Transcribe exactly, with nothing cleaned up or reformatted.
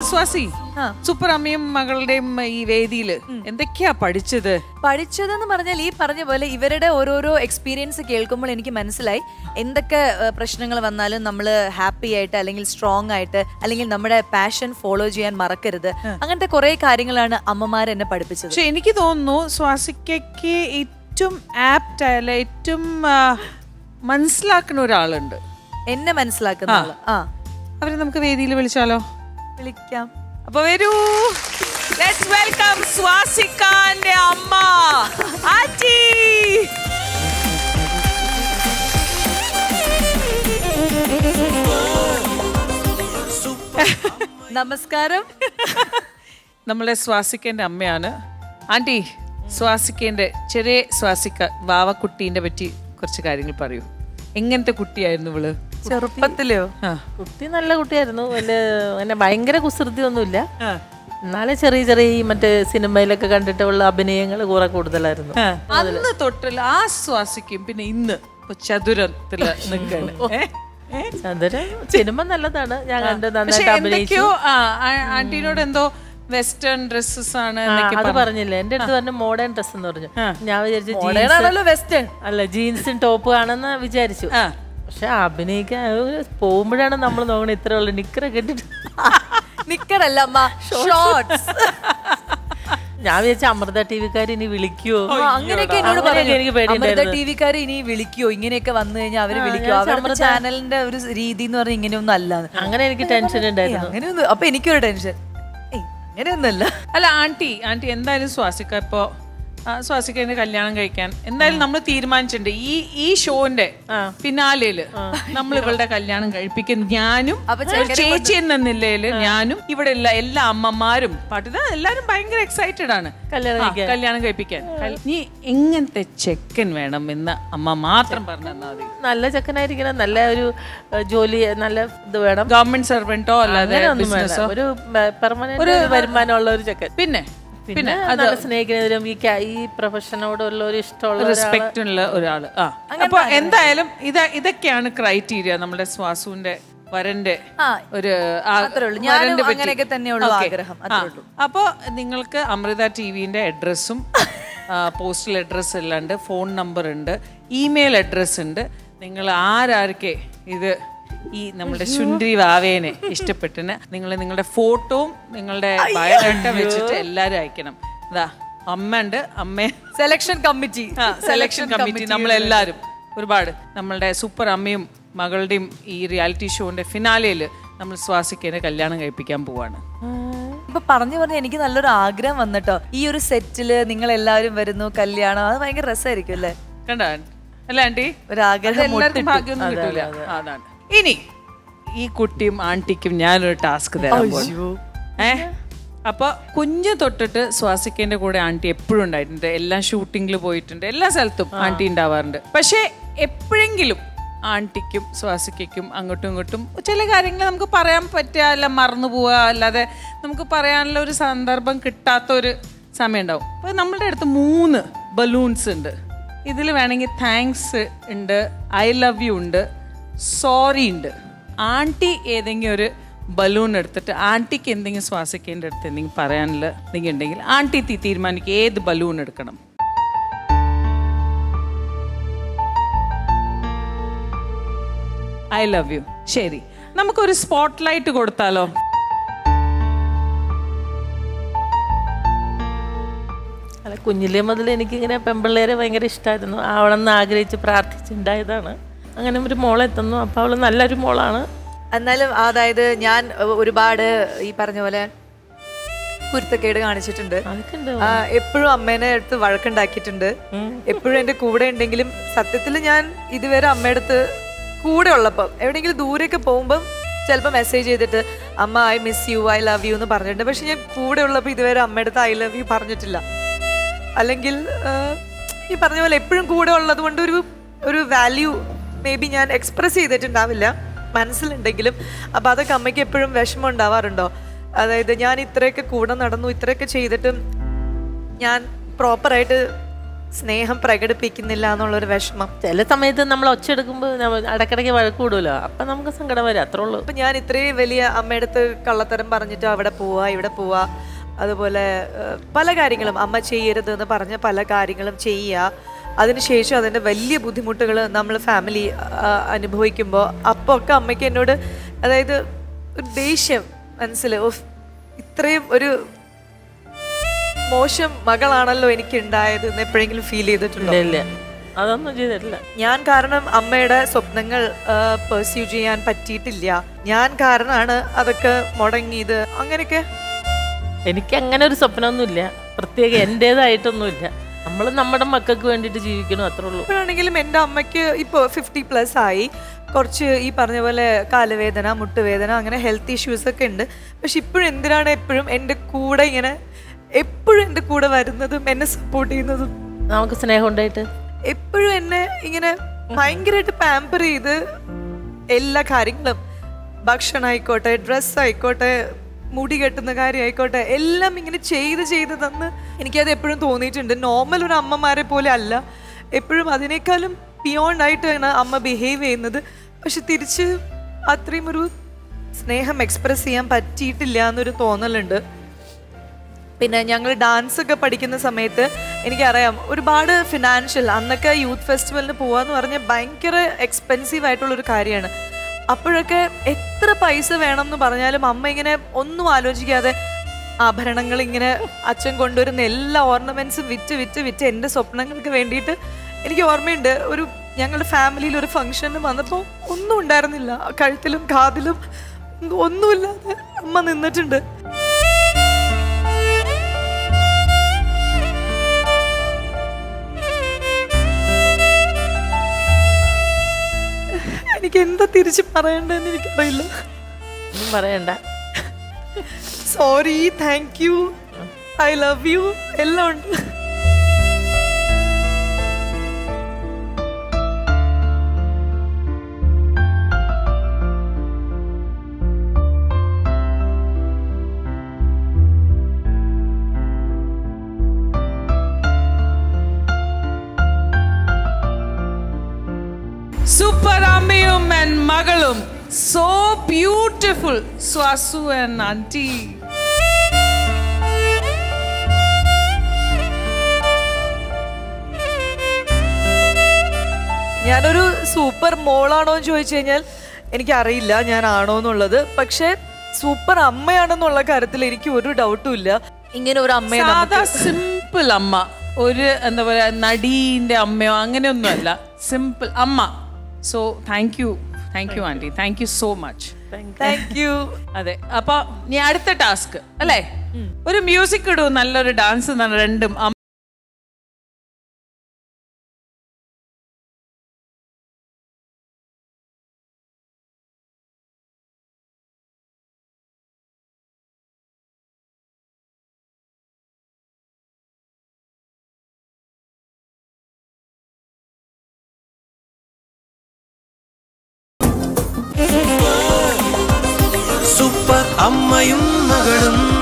Swasi, super അമ്മയും മകളുടെയും ഈ വേദിയില് എന്തൊക്കെയാ പഠിച്ചത്? പഠിച്ചതെന്ന് പറഞ്ഞാൽ ഈ പറഞ്ഞ പോലെ ഇവരുടെ ഓരോരോ എക്സ്പീരിയൻസ് കേൾക്കുമ്പോൾ എനിക്ക് മനസ്സിലായി എന്തൊക്കെ പ്രശ്നങ്ങൾ വന്നാലും നമ്മൾ ഹാപ്പി ആയിട്ട് അല്ലെങ്കിൽ സ്ട്രോങ് ആയിട്ട് അല്ലെങ്കിൽ നമ്മുടെ പാഷൻ ഫോളോ ചെയ്യാൻ മറക്കരുത്. അങ്ങനത്തെ കുറെ കാര്യങ്ങളാണ് അമ്മമാർ എന്നെ പഠിപ്പിച്ചത്. പക്ഷെ എനിക്ക് തോന്നുന്നു സ്വാസിക്കയ്ക്ക് ഏറ്റവും ആപ്റ്റ് ആയാലും ഏറ്റവും മനസ്സിലാക്കുന്ന ഒരാളുണ്ട്, എന്നെ മനസ്സിലാക്കുന്ന ആള്. ആ, അവരെ നമുക്ക് വേദിയിൽ വിളിച്ചാലോ? വിളിക്കാം. അപ്പൊ വരൂ, ലെറ്റ്സ് വെൽക്കം സ്വാസിക്കാന്റെ അമ്മ ആറ്റി. നമസ്കാരം. നമ്മളെ സ്വാസിക്കേന്റെ അമ്മയാണ് ആന്റി. സ്വാസിക്കേന്റെ ചെറിയ സ്വാസിക്ക വാവക്കുട്ടീന്റെ പറ്റി കുറച്ച് കാര്യങ്ങൾ പറയൂ. എങ്ങനത്തെ കുട്ടിയായിരുന്നു ഇവള് ചെറുപ്പത്തിലോ? കുട്ടി നല്ല കുട്ടിയായിരുന്നു. വലിയ ഭയങ്കര കുസൃതി ഒന്നുമില്ല. എന്നാലും ചെറിയ ചെറിയ മറ്റേ സിനിമയിലൊക്കെ കണ്ടിട്ടുള്ള അഭിനയങ്ങൾ കുറെ കൂടുതലായിരുന്നു. അന്ന് തൊട്ടുള്ള ആ സ്വാസിക്കും പിന്നെ ഇന്ന് ചതുരത്തില് നിൽക്കാണ്. ചതുരം സിനിമ നല്ലതാണ്, ഞാൻ കണ്ട് നന്നായിട്ട് അഭിനയിച്ചു. ആന്റിനോട് എന്തോ വെസ്റ്റേൺ ഡ്രസ്സസ് ആണ് അത് പറഞ്ഞില്ല. എന്റെ അടുത്ത് പറഞ്ഞ മോഡേൺ ഡ്രസ് എന്ന് പറഞ്ഞു. ഞാൻ വിചാരിച്ചു വെസ്റ്റേൺ അല്ല, ജീൻസും ടോപ്പ് ആണെന്ന് വിചാരിച്ചു. പക്ഷെ അഭിനയിക്കാൻ പോകുമ്പോഴാണ് നമ്മൾ നോക്കണത് ഇത്രയുള്ള നിക്കറൊക്കെ ഇട്ടിട്ട്. നിക്കറല്ല അമ്മ, ഷോർട്സ്. ഞാൻ വിചാരിച്ച അമൃത ടി വിക്കാർ ഇനി വിളിക്കുവോ അങ്ങനെയൊക്കെ എന്നോട് പറഞ്ഞു. എനിക്ക് അമൃത ടി വിക്കാർ ഇനി വിളിക്കുവോ, ഇങ്ങനെയൊക്കെ വന്നു കഴിഞ്ഞാൽ അവര് വിളിക്കുവോ? അവരുടെ ചാനലിന്റെ ഒരു രീതി എന്ന് പറഞ്ഞാൽ ഇങ്ങനെയൊന്നും അല്ല. അങ്ങനെ എനിക്ക് ടെൻഷൻ ഉണ്ടായിരുന്നു. അങ്ങനെയൊന്നും. അപ്പൊ എനിക്കൊരു ടെൻഷൻ. അങ്ങനെയൊന്നല്ല. അല്ല ആന്റി, ആന്റി എന്തായാലും സ്വാസിക്ക ഇപ്പൊ സ്വാസിക്കന്റെ കല്യാണം കഴിക്കാൻ എന്തായാലും നമ്മൾ തീരുമാനിച്ചിട്ടുണ്ട്. ഈ ഈ ഷോന്റെ ഫിനാലയില് നമ്മൾ ഇവളുടെ കല്യാണം കഴിപ്പിക്കും. ഞാനും ചേച്ചി എന്ന നിലയില് ഞാനും ഇവിടെ ഉള്ള എല്ലാ അമ്മമാരും പാട്ട് എല്ലാരും ഭയങ്കര എക്സൈറ്റഡ് ആണ് കല്യാണം കഴിപ്പിക്കാൻ. നീ എങ്ങനത്തെ ചെക്കൻ വേണം എന്ന് അമ്മ മാത്രം പറഞ്ഞു തന്നാൽ മതി. നല്ല ചെക്കനായിരിക്കണം, നല്ല ഒരു ജോലി, നല്ല ഇത് വേണം. ഗവൺമെന്റ് സർവന്റോ അല്ലാതെ ഒരു പെർമനന്റ് വരുമാനമുള്ള ഒരു ചെക്കൻ. പിന്നെ പിന്നെ സ്നേഹിക്കുന്നതിലും ഈ പ്രൊഫഷനോടുള്ള ഒരു ഇഷ്ടമുള്ള റെസ്പെക്റ്റ് ഉള്ള ഒരാള്. ആ, അപ്പൊ എന്തായാലും ഇത് ഇതൊക്കെയാണ് ക്രൈറ്റീരിയ നമ്മുടെ സ്വാസുവിന്റെ വരന്റെ ഒരു. അപ്പൊ നിങ്ങൾക്ക് അമൃത ടിവിന്റെ അഡ്രസ്സും പോസ്റ്റൽ അഡ്രസ് എല്ലാം ഉണ്ട്, ഫോൺ നമ്പർ ഉണ്ട്, ഇമെയിൽ അഡ്രസ് ഉണ്ട്. നിങ്ങൾ ആരാർക്കെ ഇത് ഈ നമ്മുടെ ശുണ്ട്രി വാവേനെ ഇഷ്ടപ്പെട്ടിന് നിങ്ങൾ നിങ്ങളുടെ ഫോട്ടോവും നിങ്ങളുടെ ബയോഡാറ്റ വെച്ചിട്ട് എല്ലാരും അയക്കണം. ഇതാ അമ്മ ഉണ്ട്, അമ്മ സെലക്ഷൻ കമ്മിറ്റി സെലക്ഷൻ കമ്മിറ്റി നമ്മളെല്ലാരും ഒരുപാട് നമ്മളുടെ സൂപ്പർ അമ്മയും മകളുടെയും ഈ റിയാലിറ്റി ഷോന്റെ ഫിനാലയില് നമ്മൾ സ്വാസിക്കേനെ കല്യാണം കഴിപ്പിക്കാൻ പോവാണ്. ഇപ്പൊ പറഞ്ഞു പറഞ്ഞ എനിക്ക് നല്ലൊരു ആഗ്രഹം വന്നിട്ടോ. ഈ ഒരു സെറ്റില് നിങ്ങൾ എല്ലാവരും വരുന്നു, കല്യാണം, അത് ഭയങ്കര രസമായിരിക്കും അല്ലേ? കണ്ടാ അല്ല ആന്റി, ഒരു ആഗ്രഹം ഭാഗ്യമൊന്നും കിട്ടൂല. അതാണ്. ഇനി ഈ കുട്ടിയും ആന്റിക്കും ഞാനൊരു ടാസ്ക് തരാൻ പോകും. ഏ അപ്പൊ കുഞ്ഞു തൊട്ടിട്ട് സ്വാസിക്കേന്റെ കൂടെ ആന്റി എപ്പോഴും ഉണ്ടായിട്ടുണ്ട്. എല്ലാ ഷൂട്ടിങ്ങിൽ പോയിട്ടുണ്ട്, എല്ലാ സ്ഥലത്തും ആന്റി ഉണ്ടാവാറുണ്ട്. പക്ഷെ എപ്പോഴെങ്കിലും ആന്റിക്കും സ്വാസിക്കും അങ്ങോട്ടും ഇങ്ങോട്ടും ചില കാര്യങ്ങൾ നമുക്ക് പറയാൻ പറ്റുക, അല്ല മറന്നു പോവുക, അല്ലാതെ നമുക്ക് പറയാനുള്ള ഒരു സന്ദർഭം കിട്ടാത്ത ഒരു സമയം ഉണ്ടാവും. അപ്പൊ നമ്മളുടെ അടുത്ത് മൂന്ന് ബലൂൺസ് ഉണ്ട്. ഇതിൽ വേണമെങ്കിൽ താങ്ക്സ് ഉണ്ട്, ഐ ലവ് യു ഉണ്ട്, സോറി ഉണ്ട്. ആന്റി ഏതെങ്കിലും ഒരു ബലൂൺ എടുത്തിട്ട് ആന്റിക്ക് എന്തെങ്കിലും സ്വാസിക്കേണ്ട അടുത്ത് എന്തെങ്കിലും പറയാനുള്ള എന്തെങ്കിലും ഉണ്ടെങ്കിൽ ആന്റി തീരുമാനിക്കും ഏത് ബലൂൺ എടുക്കണം. I love you. ശരി, നമുക്കൊരു സ്പോട്ട് ലൈറ്റ് കൊടുത്താലോ? അല്ല, കുഞ്ഞിലേ മുതൽ എനിക്കിങ്ങനെ പെമ്പിള്ളേരെ ഭയങ്കര ഇഷ്ടമായിരുന്നു. അവളെന്ന് ആഗ്രഹിച്ച് പ്രാർത്ഥിച്ചുണ്ടായതാണ്. അങ്ങനെ ഒരു മോളെത്തുന്നു. അപ്പോൾ അവൾ നല്ലൊരു മോളാണ്. എന്നാലും അതായത് ഞാൻ ഒരുപാട് ഈ പറഞ്ഞ പോലെ കുരുത്തക്കേട് കാണിച്ചിട്ടുണ്ട്. എപ്പോഴും അമ്മേനെ അടുത്ത് വഴക്കുണ്ടാക്കിയിട്ടുണ്ട്. എപ്പോഴും എൻ്റെ കൂടെ ഉണ്ടെങ്കിലും സത്യത്തിൽ ഞാൻ ഇതുവരെ അമ്മയുടെ അടുത്ത് കൂടെ ഉള്ളപ്പം എവിടെയെങ്കിലും ദൂരെയൊക്കെ പോകുമ്പം ചിലപ്പോൾ മെസ്സേജ് ചെയ്തിട്ട് അമ്മ I miss you, I love you എന്ന് പറഞ്ഞിട്ടുണ്ട്. പക്ഷെ ഞാൻ കൂടെ ഉള്ളപ്പോൾ ഇതുവരെ അമ്മയുടെ അടുത്ത് ഐ ലവ് യു പറഞ്ഞിട്ടില്ല. അല്ലെങ്കിൽ ഈ പറഞ്ഞ പോലെ എപ്പോഴും കൂടെ ഉള്ളത് കൊണ്ട് ഒരു ഒരു വാല്യൂ മേ ബി ഞാൻ എക്സ്പ്രസ് ചെയ്തിട്ടുണ്ടാവില്ല മനസ്സിലുണ്ടെങ്കിലും. അപ്പം അതൊക്കെ അമ്മയ്ക്ക് എപ്പോഴും വിഷമം ഉണ്ടാവാറുണ്ടോ? അതായത് ഞാൻ ഇത്രയൊക്കെ കൂടെ നടന്നു, ഇത്രയൊക്കെ ചെയ്തിട്ടും ഞാൻ പ്രോപ്പറായിട്ട് സ്നേഹം പ്രകടിപ്പിക്കുന്നില്ല എന്നുള്ളൊരു വിഷമം. ചില സമയത്ത് നമ്മൾ ഒച്ചെടുക്കുമ്പോൾ ഇടയ്ക്കിടയ്ക്ക് വഴക്ക് കൂടുമല്ലോ, അപ്പം നമുക്ക് സങ്കടം വരും, അത്രേ ഉള്ളൂ. അപ്പം ഞാൻ ഇത്രയും വലിയ അമ്മയുടെ അടുത്ത് കള്ളത്തരം പറഞ്ഞിട്ട് അവിടെ പോവാ ഇവിടെ പോവാ, അതുപോലെ പല കാര്യങ്ങളും അമ്മ ചെയ്യരുത് എന്ന് പറഞ്ഞ പല കാര്യങ്ങളും ചെയ്യുക, അതിനുശേഷം അതിൻ്റെ വലിയ ബുദ്ധിമുട്ടുകൾ നമ്മൾ ഫാമിലി അനുഭവിക്കുമ്പോൾ അപ്പോൾ ഒക്കെ അമ്മയ്ക്ക് എന്നോട് അതായത് ഒരു ദേഷ്യം മനസ്സിൽ ഇത്രയും ഒരു മോശം മകളാണല്ലോ എനിക്ക് ഉണ്ടായത് എന്ന് എപ്പോഴെങ്കിലും ഫീൽ ചെയ്തിട്ടുണ്ടോ? ഇല്ല, അതൊന്നും ചെയ്തിട്ടില്ല. ഞാൻ കാരണം അമ്മയുടെ സ്വപ്നങ്ങൾ പെർസ്യൂ ചെയ്യാൻ പറ്റിയിട്ടില്ല, ഞാൻ കാരണമാണ് അതൊക്കെ മുടങ്ങിയത്, അങ്ങനെയൊക്കെ. എനിക്ക് അങ്ങനെ ഒരു സ്വപ്നമൊന്നുമില്ല, പ്രത്യേക എൻ്റേതായിട്ടൊന്നുമില്ല. നമ്മൾ നമ്മുടെ മക്കൾക്ക് വേണ്ടിയിട്ട് ജീവിക്കണം, അത്രേ ഉള്ളൂ. ഇപ്പോഴാണെങ്കിലും എൻ്റെ അമ്മയ്ക്ക് ഇപ്പോൾ ഫിഫ്റ്റി പ്ലസ് ആയി, കുറച്ച് ഈ പറഞ്ഞ പോലെ കാലുവേദന മുട്ടുവേദന അങ്ങനെ ഹെൽത്ത് ഇഷ്യൂസ് ഒക്കെ ഉണ്ട്. പക്ഷെ ഇപ്പോഴും എന്തിനാണ് എപ്പോഴും എൻ്റെ കൂടെ ഇങ്ങനെ എപ്പോഴും എൻ്റെ കൂടെ വരുന്നതും എന്നെ സപ്പോർട്ട് ചെയ്യുന്നതും? നമുക്ക് സ്നേഹം ഉണ്ടായിട്ട് എപ്പോഴും എന്നെ ഇങ്ങനെ ഭയങ്കരമായിട്ട് പാമ്പർ ചെയ്ത് എല്ലാ കാര്യങ്ങളും, ഭക്ഷണം ആയിക്കോട്ടെ, ഡ്രസ്സ് ആയിക്കോട്ടെ, മുടി കെട്ടുന്ന കാര്യം ആയിക്കോട്ടെ, എല്ലാം ഇങ്ങനെ ചെയ്ത് ചെയ്ത് തന്ന് എനിക്കത് എപ്പോഴും തോന്നിയിട്ടുണ്ട്. നോർമൽ ഒരു അമ്മമാരെ പോലെ അല്ല, എപ്പോഴും അതിനേക്കാളും ബിയോണ്ട് ആയിട്ടാണ് അമ്മ ബിഹേവ് ചെയ്യുന്നത്. പക്ഷെ തിരിച്ച് അത്രയും ഒരു സ്നേഹം എക്സ്പ്രസ് ചെയ്യാൻ പറ്റിയിട്ടില്ല എന്നൊരു തോന്നലുണ്ട്. പിന്നെ ഞങ്ങൾ ഡാൻസ് ഒക്കെ പഠിക്കുന്ന സമയത്ത് എനിക്കറിയാം ഒരുപാട് ഫിനാൻഷ്യൽ, അന്നൊക്കെ യൂത്ത് ഫെസ്റ്റിവലിന് പോവാന്ന് പറഞ്ഞാൽ ഭയങ്കര എക്സ്പെൻസീവ് ആയിട്ടുള്ളൊരു കാര്യമാണ്. അപ്പോഴൊക്കെ എത്ര പൈസ വേണം എന്ന് പറഞ്ഞാലും അമ്മ ഇങ്ങനെ ഒന്നും ആലോചിക്കാതെ ആഭരണങ്ങൾ ഇങ്ങനെ അച്ഛൻ കൊണ്ടുവരുന്ന എല്ലാ ഓർണമെന്റ്സും വിറ്റ് വിറ്റ് വിറ്റ് എൻ്റെ സ്വപ്നങ്ങൾക്ക് വേണ്ടിയിട്ട്. എനിക്ക് ഓർമ്മയുണ്ട്, ഒരു ഞങ്ങളുടെ ഫാമിലിയിൽ ഒരു ഫംഗ്ഷന് വന്നപ്പോൾ ഒന്നും ഉണ്ടായിരുന്നില്ല, കഴുത്തിലും കാതിലും ഒന്നുമില്ലാതെ അമ്മ നിന്നിട്ടുണ്ട്. എനിക്ക് എന്താ തിരിച്ച് പറയണ്ടെന്ന് എനിക്കറിയില്ല. ഒന്നും പറയണ്ട. Sorry, thank you, I love you, എല്ലാം ഉണ്ട്. Super Ammayum and Makalum, so beautiful. Swasu and Auntie. ഞാനൊരു സൂപ്പർ മോളാണോ എന്ന് ചോദിച്ചു കഴിഞ്ഞാൽ എനിക്കറിയില്ല ഞാനാണോ എന്നുള്ളത്. പക്ഷെ സൂപ്പർ അമ്മയാണെന്നുള്ള കാര്യത്തിൽ എനിക്ക് ഒരു ഡൗട്ടും ഇല്ല. ഇങ്ങനെ ഒരു അമ്മയെ സാധാ സിമ്പിൾ അമ്മ, ഒരു എന്താ പറയാ നടീന്റെ അമ്മയോ അങ്ങനെയൊന്നും അല്ല, സിമ്പിൾ അമ്മ. So thank you, thank you auntie, thank you so much. Thank you. അതെ, അപ്പൊ നീ അടുത്ത ടാസ്ക് അല്ലേ, ഒരു മ്യൂസിക് ഇടൂ, നല്ലൊരു ഡാൻസ് രണ്ടും. സൂപ്പർ അമ്മയും മകളും.